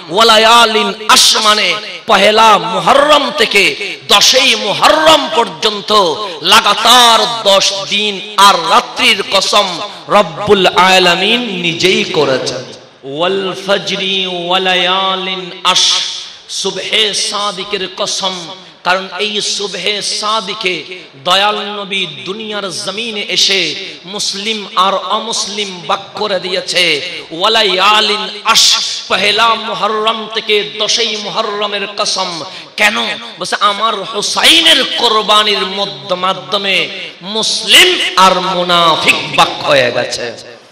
ওয়ালায়ালিন আশ মানে পহেলা মুহররম থেকে 10ই মুহররম পর্যন্ত লাগাতার 10 দিন আর রাত্রির কসম রব্বুল আলামিন নিজেই করেছেন। ওয়াল ফজরি ওয়ালায়ালিন আশ, সুবহে সাদিকের কসম, কারণ এই সুবহে সাদিকে দয়াল নবী দুনিয়ার জমিনে এসে মুসলিম আর অমুসলিম ভাগ করে দিয়েছে। ওয়ালায়ালিন আশ, পহেলা মুহররম থেকে 10ই মুহররমের কসম। কেন? বলে আমার হুসাইনের কুরবানির মাধ্যমে মুসলিম আর মুনাফিক ভাগ হয়ে গেছে।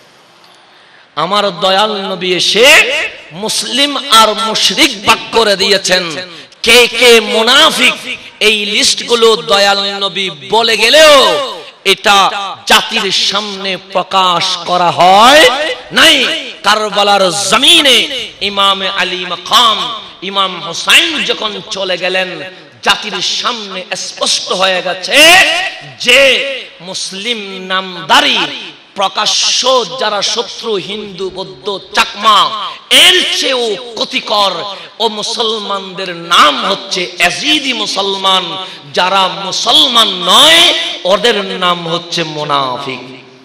আমার দয়াল নবী এসে মুসলিম আর মুশরিক ভাগ করে দিয়েছেন। কে কে মুনাফিক এই লিস্টগুলো দয়াল নবী বলে গেলেও এটা জাতির সামনে প্রকাশ করা হয় নাই। কারবালার জমিনে ইমাম আলী মাকাম ইমাম হুসাইন যখন চলে গেলেন, জাতির সামনে স্পষ্ট হয়ে গেছে যে মুসলিম নামদারি প্রকাশ্য যারা শত্রু হিন্দু বৌদ্ধ চাকমা এর চেয়েও ক্ষতিকর ও মুসলমানদের নাম হচ্ছে এজিদি মুসলমান, যারা মুসলমান নয় ওদের নাম হচ্ছে মুনাফিক।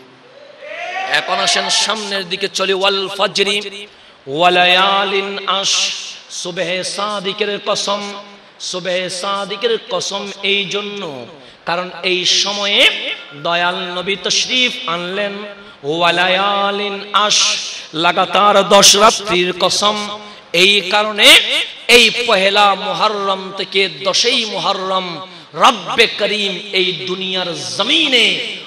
এখন আসেন সামনের দিকে চলি। ওয়াল ফজরি ওয়ালায়ালিন আশ, সুবহে সাদিকের কসম। সুবহে সাদিকের কসম এই জন্য কারণ এই সময়ে দয়াল নবী তশরিফ আনলেন। ওয়ালায়ালিন আশ, লাগাতার 10 রাত্রির কসম। এই কারণে এই পহেলা মুহররম থেকে 10ই মুহররম রব্বে করিম এই দুনিয়ার জমিনে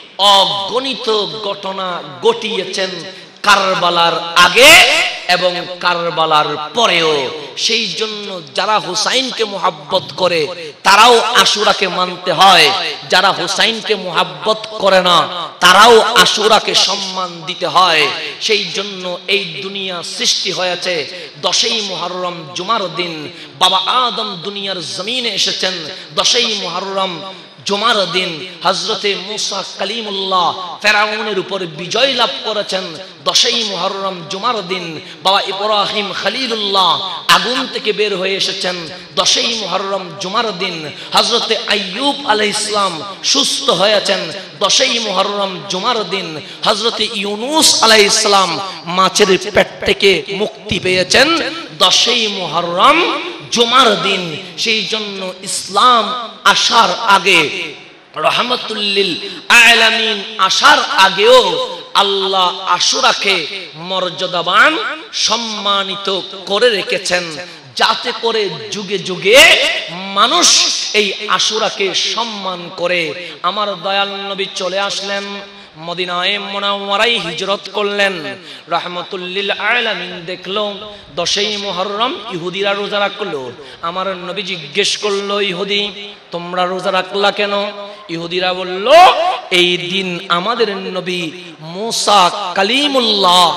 অগণিত ঘটনা ঘটিয়েছেন, কারবালার আগে এবং কারবালার পরেও। সেই জন্য যারা হুসাইনকে মুহাব্বত করে তারাও আশুরাকে মানতে হয়, যারা হুসাইনকে মুহাব্বত করে না তারাও আশুরাকে সম্মান দিতে হয়। সেই জন্য এই দুনিয়া সৃষ্টি হয়েছে 10ই মুহররম জুমার দিন। বাবা আদম দুনিয়ার জমিনে এসেছেন 10ই মুহররম জুমার দিন। হযরতে মুসা কালিমুল্লাহ ফেরাউনের উপর বিজয় লাভ করেছেন 10ই মুহররম জুমার দিন। বাবা ইব্রাহিম খলিলুল্লাহ আগুন থেকে বের হয়ে এসেছেন 10ই মুহররম জুমার দিন। হযরতে আইয়ুব আলাইহিস সালাম সুস্থ হয়েছেন 10ই মুহররম জুমার দিন। হযরতে ইউনুস আলাইহিস সালাম মাছের পেট থেকে মুক্তি পেয়েছেন 10ই মুহররম জুমার দিন। সেই জন্য ইসলাম আসার আগে, রহমাতুল লিল আলামিন আসার আগেও আল্লাহ আশুরাকে মর্যাদাবান সম্মানিত করে রেখেছেন, যাতে করে যুগে যুগে মানুষ এই আশুরাকে সম্মান করে। আমার দয়াল নবী চলে আসলেন মদিনায়ে মুনাওয়ারায় হিজরত করলেন। রাহমাতুল লিল আলামিন দেখলো 10ই মুহররম ইহুদিরা রোজা রাখলো। আমার নবী জিজ্ঞেস করলো, ইহুদি তোমরা রোজা রাখলা কেন? ইহুদিরা বলল, এই দিন আমাদের নবী মুসা কালিমুল্লাহ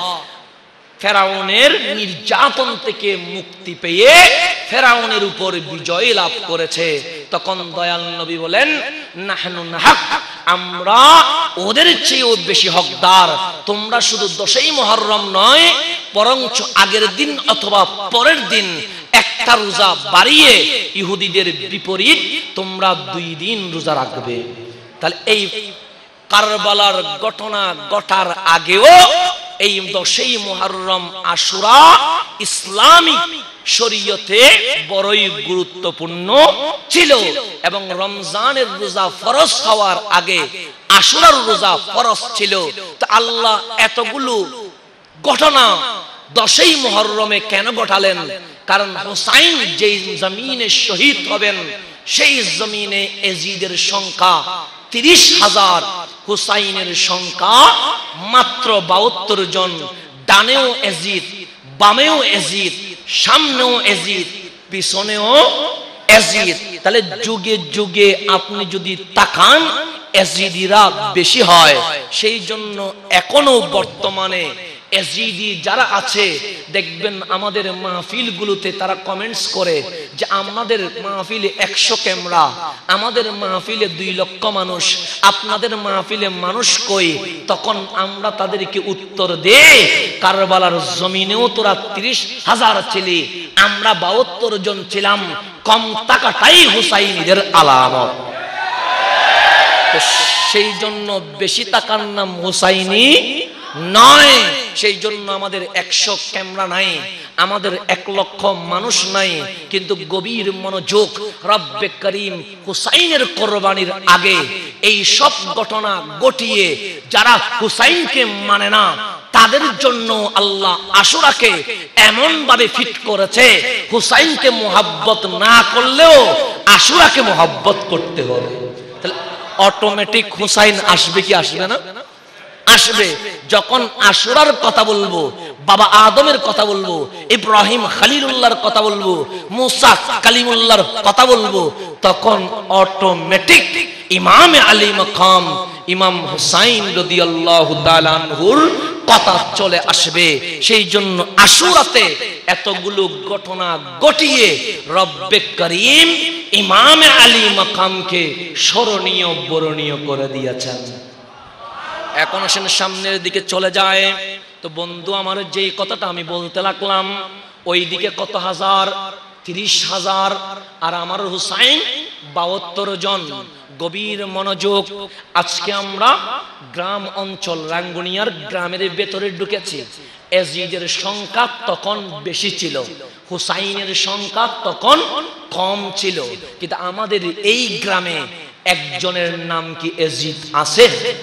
ফেরাউনের নির্যাতন থেকে মুক্তি পেয়ে ফেরাউনের উপর বিজয় লাভ করেছে। তখন দয়াল নবী বলেন, নাহনু নাহক, আমরা ওদের চেয়েও বেশি হকদার। তোমরা শুধু 10ই মুহররম নয়, বরঞ্চ আগের দিন অথবা পরের দিন একটা রোজা বাড়িয়ে ইহুদিদের বিপরীত তোমরা 2 দিন রোজা রাখবে। তাহলে এই কারবালার ঘটনা ঘটার আগেও এই 10ই মুহররম আশুরা ইসলামিক শরীয়তে বড়ই গুরুত্বপূর্ণ ছিল। এবং রমজানের রোজা ফরজ হওয়ার আগে আশুরার রোজা ফরজ ছিল। তো আল্লাহ এতগুলো ঘটনা 10ই মুহররমে কেন ঘটালেন? কারণ হুসাইন যেই জমিনে শহীদ হবেন সেই জমিনে এজিদের সংখ্যা 30,000, হুসাইনের সংখ্যা মাত্র 72 জন। ডানেও এজিদ, বামেও এজিদ, সামনেও এজিদ, পিছনেও এজিদ। তাহলে যুগে যুগে আপনি যদি তাকান এজিদিরা বেশি হয়। সেই জন্য এখনো বর্তমানে এজিদি যারা আছে দেখবেন আমাদের মাহফিলগুলোতে তারা কমেন্টস করে যে আমাদের মাহফিলে 100 ক্যামেরা, আমাদের মাহফিলে 2 লক্ষ মানুষ, আপনাদের মাহফিলে মানুষ কই? তখন আমরা তাদেরকে উত্তর দেই, কারবালার জমিনেও তোরা 30,000 ছিলি, আমরা 72 জন ছিলাম, কম টাকাটাই হুসাইনীদের আলামত। সেই জন্য বেশি টাকার নাম হুসাইনী নয়। সেই জন্য আমাদের 100 ক্যামেরা নাই, আমাদের 1 লক্ষ মানুষ নাই, কিন্তু গভীর মনোযোগ রব্বে করিম হুসাইনের কোরবানির আগে এই সব ঘটনা ঘটিয়ে যারা হুসাইনকে মানে না তাদের জন্য আল্লাহ আশুরাকে এমন ভাবে ফিট করেছে, হুসাইনকে মোহাব্বত না করলেও আশুরাকে মোহাব্বত করতে হবে। তাহলে অটোমেটিক হুসাইন আসবে কি আসবে না? আসবে। যখন আশুরার কথা বলবো, বাবা আদমের কথা বলবো, ইব্রাহিম খলিলুল্লাহর কথা বলবো, মুসা কালিমুল্লাহর কথা বলবো, তখন অটোমেটিক ইমাম আলী মাকাম ইমাম হুসাইন রাদিয়াল্লাহু তাআলা আনহুর কথা চলে আসবে। সেই জন্য আশুরাতে এতগুলো ঘটনা ঘটিয়ে রব্বে করিম ইমাম আলী মাকামকে স্মরণীয় বরণীয় করে দিয়েছেন। এখন আসেন সামনের দিকে চলে যায়। তো বন্ধু আমার যেই কথাটা আমি বলতে লাগলাম, ওই দিকে কত হাজার? 30,000, আর আমার হুসাইন 72 জন। গভীর মনোযোগ। আজকে আমরা গ্রাম অঞ্চল রাঙ্গুনিয়ার গ্রামের ভেতরে ঢুকেছি। এজিদের সংখ্যা তখন বেশি ছিল, হুসাইনের সংখ্যা তখন কম ছিল। কিন্তু আমাদের এই গ্রামে একজনের নাম কি এজিদ আছে?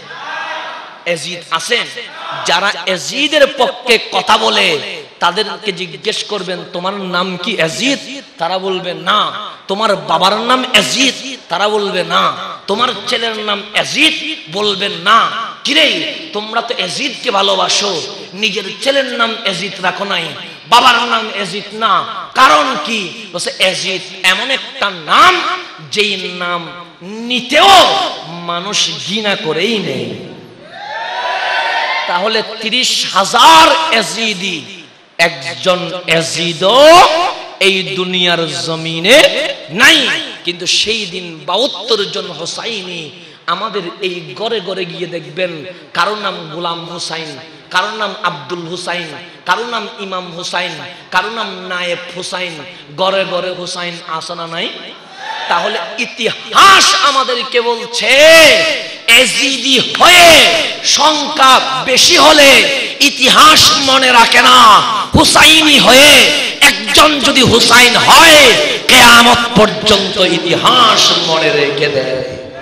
এজিদ আছেন? যারা এজিদের পক্ষে কথা বলে তাদেরকে জিজ্ঞেস করবেন তোমার নাম কি এজিদ? তারা বলবে না। তোমার বাবার নাম এজিদ? তারা বলবে না। তোমার ছেলের নাম এজিদ? বলবেন না। কিরে তোমরা তো এজিদকে ভালোবাসো, নিজের ছেলের নাম এজিদ রাখো নাই, বাবার নাম এজিদ না, কারণ কি? বলছে এজিদ এমন একটা নাম যেই নাম নিতেও মানুষ ঘৃণা করেই নেই। তাহলে 30,000 এজিদি, একজন এজিদও এই দুনিয়ার জমিনে নাই। কিন্তু সেই দিন 72 জন হুসাইনি আমাদের এই ঘরে ঘরে গিয়ে দেখবেন কারোর নাম গোলাম হুসাইন, কারোর নাম আব্দুল হুসাইন, কারোর নাম ইমাম হুসাইন, কারোর নাম নায়েব হুসাইন। ঘরে ঘরে হুসাইন আছে না নাই? তাহলে ইতিহাস আমাদেরকে বলছে এজিদি হয়ে সংখ্যা বেশি হলে ইতিহাস মনে রাখে না, হুসাইনি হয়ে একজন যদি হুসাইন হয় কিয়ামত পর্যন্ত ইতিহাস মনে রেখে দেয়।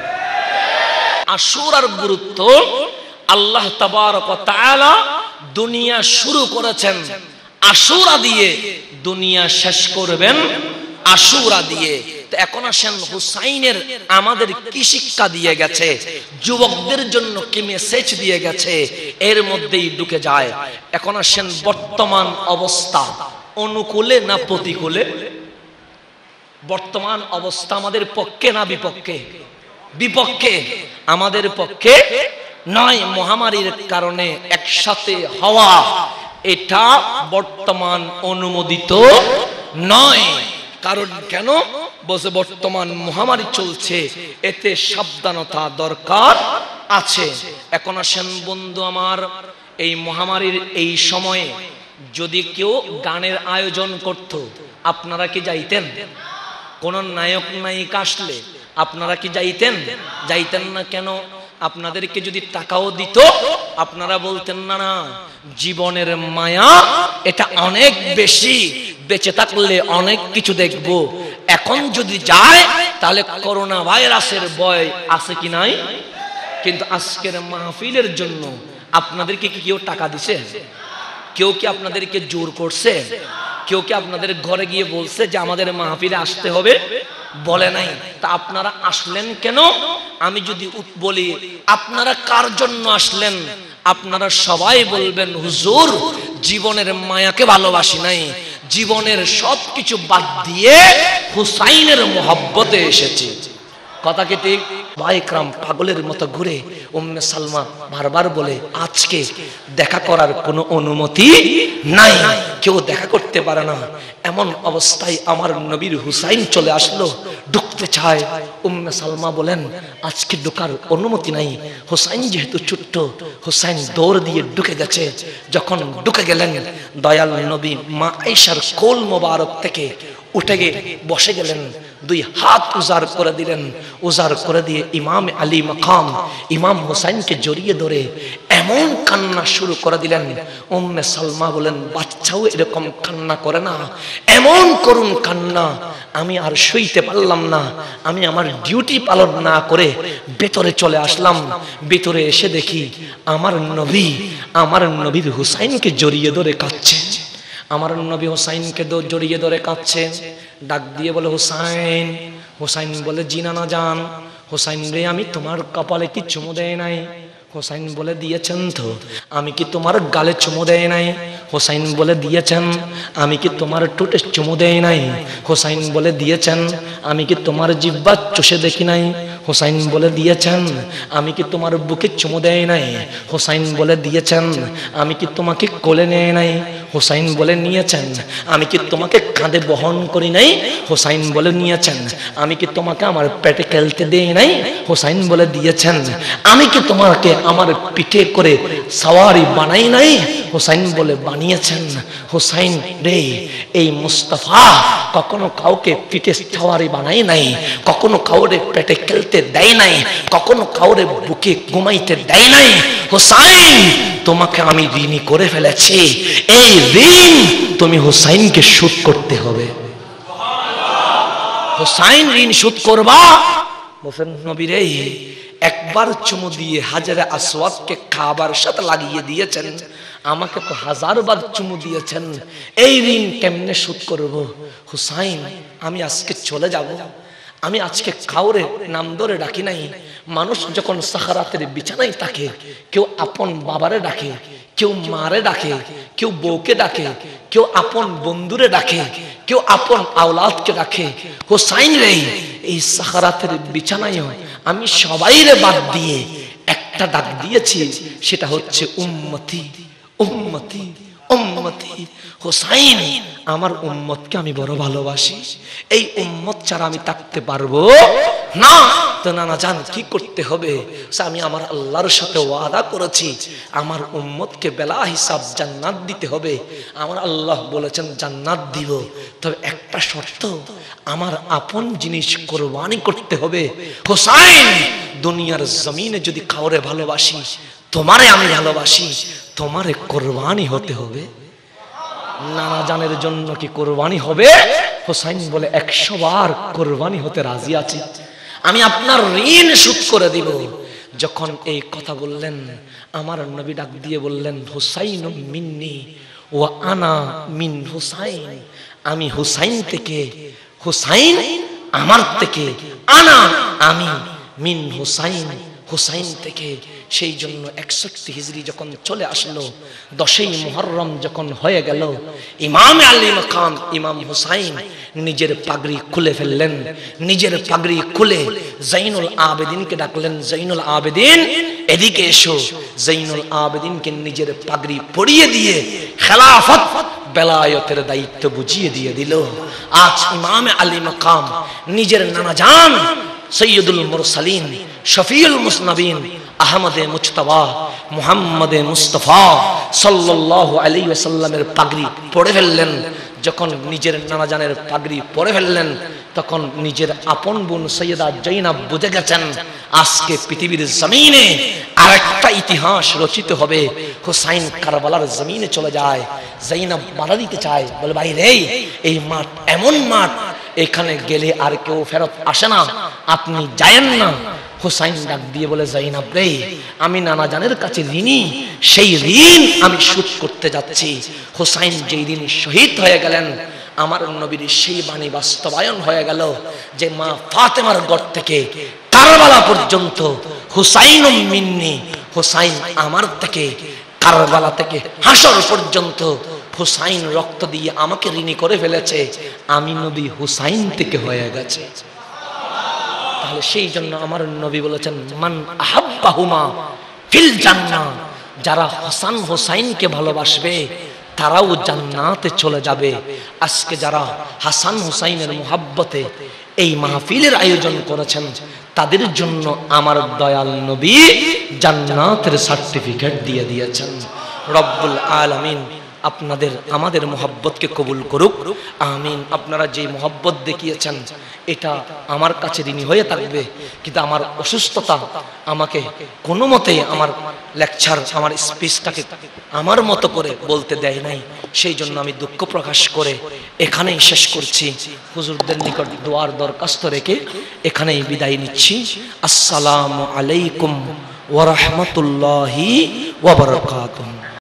আশুরার গুরুত্ব আল্লাহ তাবারক ওয়া তাআলা দুনিয়া শুরু করেছেন আশুরা দিয়ে, দুনিয়া শেষ করবেন আশুরা দিয়ে। এখন আসেন হুসাইনের আমাদের কি শিক্ষা দিয়ে গেছে, যুবকদের জন্য কি মেসেজ দিয়ে গেছে, এর মধ্যেই ঢুকে যায়। এখন আসেন বর্তমান অবস্থা অনুকূলে না প্রতিকূলে? বর্তমান অবস্থা আমাদের পক্ষে না বিপক্ষে? বিপক্ষে। আমাদের পক্ষে নয়। মহামারীর কারণে একসাথে হওয়া এটা বর্তমান অনুমোদিত নয়। কারণ কেন? বসে বর্তমান মহামারী চলছে, এতে সাবধানতা দরকার আছে। এখন আসেন বন্ধু আমার, এই মহামারীর এই সময়ে যদি কেউ গানের আয়োজন করত, আপনারা কি যাইতেন? কোন নায়ক নায়িকা আসলে আপনারা কি যাইতেন? যাইতেন না কেন? আপনাদেরকে যদি টাকাও দিত আপনারা বলতেন না, না জীবনের মায়া এটা অনেক বেশি, বেঁচে থাকলে অনেক কিছু দেখব। এখন যদি যায় তাহলে করোনা ভাইরাসের ভয় আছে কি নাই? কিন্তু আজকের মাহফিলের জন্য আপনাদেরকে কি কেউ টাকা দিছে? কেউ কি আপনাদেরকে জোর করছে? কেউ কি আপনাদের ঘরে গিয়ে বলছে যে আমাদের মাহফিলে আসতে হবে? বলে নাই। তা আপনারা আসলেন কেন? আমি যদি বলি আপনারা কার জন্য আসলেন, আপনারা সবাই বলবেন হুজুর জীবনের মায়াকে ভালোবাসি নাই, জীবনের সবকিছু বাদ দিয়ে হুসাইনের মোহাব্বতে এসেছি। কথা কি ঠিক? ভাইকরাম পাগলের মতো ঘুরে উম্মে সালমা বারবার বলে আজকে দেখা করার কোনো অনুমতি নাই, কেউ দেখা করতে পারে না। এমন অবস্থায় আমার নবীর হুসাইন চলে আসলো, ঢুকতে চায়। উম্মে সালমা বলেন আজকে ঢোকার অনুমতি নাই। হুসাইন যেহেতু ছোট্ট, হুসাইন দৌড় দিয়ে ঢুকে গেছে। যখন ঢুকে গেলেন, দয়াল নবী মা আয়েশার কোল মোবারক থেকে উঠে গিয়ে বসে গেলেন, দুই হাত উজাড় করে দিলেন। উজাড় করে দিয়ে ইমাম আলী মাকাম ইমাম হুসাইনকে জড়িয়ে ধরে এমন কান্না শুরু করে দিলেন। উম্মে সালমা বলেন বাচ্চাও এরকম কান্না করে না, এমন করুণ কান্না। আমি আর সইতে পারলাম না, আমি আমার ডিউটি পালন না করে ভেতরে চলে আসলাম। ভেতরে এসে দেখি আমার নবীর হুসাইনকে জড়িয়ে ধরে কাঁদছে। আমার নবী হুসাইনকে জড়িয়ে ধরে কাঁদছে। ডাক দিয়ে বলে হুসাইন। হুসাইন বলে জি নানা জান। হুসাইন রে আমি তোমার কপালে কি চুমু দেয় নাই? হুসাইন বলে দিয়েছেন তো। আমি কি তোমার গালে চুমু দেয় নাই? হুসাইন বলে দিয়েছেন। আমি কি তোমার ঠোঁটে চুমু দেয় নাই? হুসাইন বলে দিয়েছেন। আমি কি তোমার জিহ্বা চষে দেখি নাই? হুসাইন বলে দিয়েছেন। আমি কি তোমার বুকে চুমু দেয় নাই? হুসাইন বলে দিয়েছেন। আমি কি তোমাকে কোলে নেয় নাই? হুসাইন বলে নিয়েছেন। আমি কি তোমাকে কাঁধে বহন করি নাই? হুসাইন বলে নিয়েছেন। আমি কি তোমাকে আমার পেটে খেলতে দেই নাই? হুসাইন বলে দিয়েছেন। আমি কি তোমাকে আমার পিঠে করে সওয়ারি বানাই নাই? হুসাইন বলে বানিয়েছেন। হুসাইন রে, এই মুস্তাফা কখনো কাউকে পিঠে সওয়ারি বানাই নাই, কখনো কাউরে পেটে খেলতে দেয় নাই, কখনো কাউরে বুকে ঘুমাইতে দেয় নাই। হুসাইন, তোমাকে আমি ঋণী করে ফেলেছি। এই ঋণ তুমি হুসাইনকে শোধ করতে হবে। হুসাইন ঋণ শোধ করবা। বলেন নবী রে, একবার চুমু দিয়ে হাজারে আসওয়াদকে কাবার সাথে লাগিয়ে দিয়েছেন, আমাকে তো 1000 বার চুমু দিয়েছেন। এই ঋণ কেমনে শোধ করব? হুসাইন, আমি আজকে চলে যাব। আমি আজকে কাউরে নাম ধরে ডাকি নাই। মানুষ যখন সাহারাতের বিছানায় থাকে, কেউ আপন বাবারে ডাকে, কেউ মারে ডাকে, কেউ বউকে ডাকে, কেউ আপন বন্ধুরে ডাকে, কেউ আপন আওলাদকে ডাকে। হুসাইন রে, এই সাহারাতের বিছানায় আমি সবাইরে বাদ দিয়ে একটা ডাক দিয়েছি, সেটা হচ্ছে উম্মতি, উম্মতি, উম্মতি। হুসাইন, আমার উম্মতকে আমি বড় ভালোবাসি। এই উম্মত ছাড়া আমি থাকতে পারবো না। তো নানা জান কি করতে হবে? আমি আমার আল্লাহর সাথে ওয়াদা করেছি, আমার উম্মতকে বেলা হিসাব জান্নাত দিতে হবে। আমার আল্লাহ বলেছেন জান্নাত দিব, তবে একটা শর্ত, আমার আপন জিনিস কুরবানি করতে হবে। হুসাইন, দুনিয়ার জমিনে যদি কাউরে ভালোবাসি, তোমারে আমি ভালোবাসি, তোমারে কুরবানি হতে হবে। নানা জানের জন্য কি কুরবানি হবে? হুসাইন বলে 100 বার কুরবানি হতে রাজি আছি, আমি আপনার ঋণ শোধ করে দিব। যখন এই কথা বললেন, আমার নবী ডাক দিয়ে বললেন হুসাইন মিন্নি ওয়া আনা মিন হুসাইন। আমি হুসাইন থেকে, হুসাইন আমার থেকে, আনা আমি, মিন হুসাইন হুসাইন থেকে। সেই জন্য 61 হিজরি যখন চলে আসলো, 10ই মুহররম যখন হয়ে গেল, ইমাম আলী মাকাম ইমাম হুসাইন নিজের পাগড়ি খুলে ফেললেন। নিজের পাগড়ি খুলে জৈনুল আবেদিনকে ডাকলেন, জৈনুল আবেদিন এদিকে এসো। জৈনুল আবেদিনকে নিজের পাগড়ি পরিয়ে দিয়ে খেলাফত বেলায়েতের দায়িত্ব বুঝিয়ে দিয়ে দিল। আজ ইমাম আলী মাকাম নিজের নানা জান সৈয়দুল মুরসালিন শফিউল মুসনবিন আহমদে মুজতবা মুহাম্মদে মুস্তাফা সাল্লাল্লাহু আলাইহি ওয়াসাল্লামের পাগড়ি পরে ফেললেন। যখন নিজের নানা জানের পাগড়ি পরে ফেললেন, তখন নিজের আপন বোন সৈয়দা জৈনাব বুঝে গেছেন আজকে পৃথিবীর জমিনে আরেকটা ইতিহাস রচিত হবে। হুসাইন কারবালার জমিনে চলে যায়, জৈনাব বাধা দিতে চায়, বলে ভাই রে, এই মাঠ এমন মাঠ, এখানে গেলে আর কেউ ফেরত আসে না, আপনি যায়েন না। হুসাইন ডাক দিয়ে বলে জৈনাব রে, আমি নানা জানের কাছে ঋণী, সেই ঋণ আমি শোধ করতে যাচ্ছি। হুসাইন যেই দিন শহীদ হয়ে গেলেন, আমার নবীর সেই বাণী বাস্তবায়ন হয়ে গেল যে মা ফাতেমার ঘর থেকে কারবালা পর্যন্ত হুসাইন মিন্নি, হুসাইন আমার থেকে, কারবালা থেকে হাসর পর্যন্ত হুসাইন রক্ত দিয়ে আমাকে ঋণী করে ফেলেছে, আমি নবী হুসাইন থেকে হয়ে গেছে। তাহলে সেই জন্য আমার নবী বলেছেন মান আহাব্বাহুমা ফিল জান্নাহ, যারা হাসান হোসাইনকে ভালোবাসবে তারাও জান্নাতে চলে যাবে। আজকে যারা হাসান হোসাইনের মুহাব্বতে এই মাহফিলের আয়োজন করেছেন তাদের জন্য আমার দয়াল নবী জান্নাতের সার্টিফিকেট দিয়ে দিয়েছেন। রব্বুল আলামিন আপনাদের আমাদের মোহাব্বতকে কবুল করুক, আমিন। আপনারা যে মোহাব্বত দেখিয়েছেন এটা আমার কাছে ঋণী হয়ে থাকবে, কিন্তু আমার অসুস্থতা আমাকে কোনো মতেই আমার লেকচার আমার স্পিচটাকে আমার মতো করে বলতে দেয় নাই। সেই জন্য আমি দুঃখ প্রকাশ করে এখানেই শেষ করছি। হুজুরদের নিকট দোয়ার দরখাস্ত রেখে এখানেই বিদায় নিচ্ছি। আসসালামু আলাইকুম ওয়া রাহমাতুল্লাহি ওয়া বারাকাতুহু।